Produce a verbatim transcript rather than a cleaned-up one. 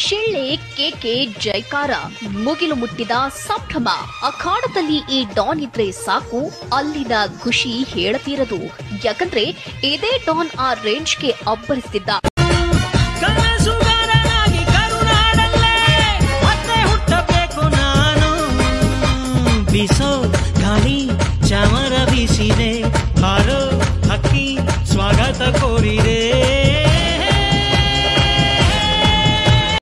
ಶಿಳ್ಳೆ ಕೇಕೆ ಜೈಕಾರ ಮುಗಿಲು ಮುಟ್ಟಿದ ಸಂಭ್ರಮ. ಅಖಾಡದಲ್ಲಿ ಈ ಡಾನ್ ಇದ್ರೆ ಸಾಕು, ಅಲ್ಲಿನ ಖುಷಿ ಹೇಳತೀರದು. ಯಾಕಂದ್ರೆ ಇದೇ ಡಾನ್ ಆ ರೇಂಜ್ಗೆ ಅಬ್ಬರಿಸ್ತಿದ್ದ. ಬಿಸೋ ಗಾಳಿ ಚಾಮರ ಬೀಸಿದೆ, ಹಾರೋ ಹಕ್ಕಿ ಸ್ವಾಗತ ಕೋರಿದೆ.